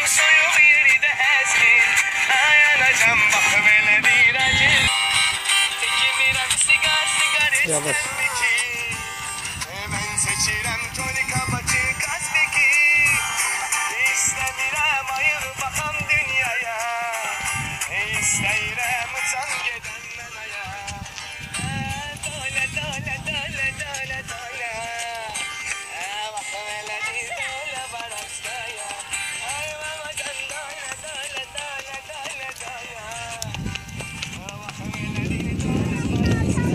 soyuq yeri də həzgin. Ayanacam baxı belə bir acı. Çekimirəm sigar Yavaş. istəmiki. Mən seçirəm tonika bacı qazbiki. İstəmirəm ayır baxam dünyaya. İstəyirəm uçan gedən mənaya. Dolə, dolə, dolə, dolə, dolə. Baxım elədir dolə var aşkaya. Ay babacan dolə, dolə, dolə, dolə, dolə. Baxım elədir dolə var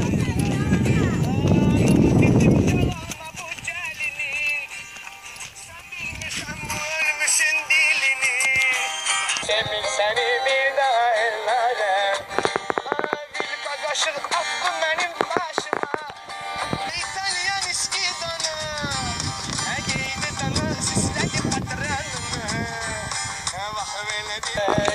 aşkaya. Bu gəlini. Sən bilmirsən bu ölmüşün dilini. Sevmir səni bir daha ellərəm. Bir qaqaşıq attı mənim başıma. İtalyan iski donu. Əgeydi donu süslədi patronunu. Baxım elədir.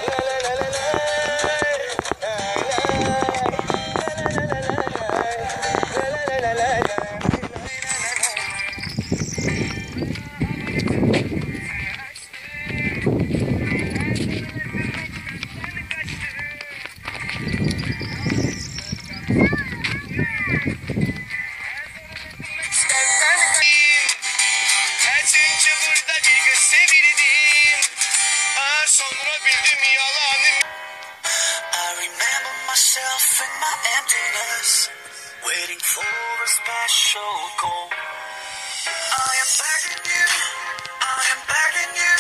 Çünkü burada bir kız sevildim. Sonra bildim yalanım. I remember myself in my emptiness, waiting for a special call. I am begging you, I am begging you.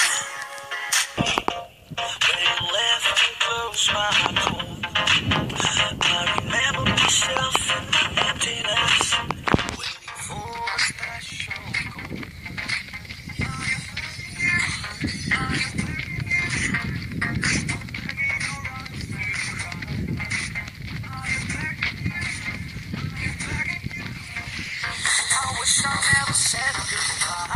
When you left to close my door, I remember myself in my emptiness, waiting for a special call. I wish I never said goodbye.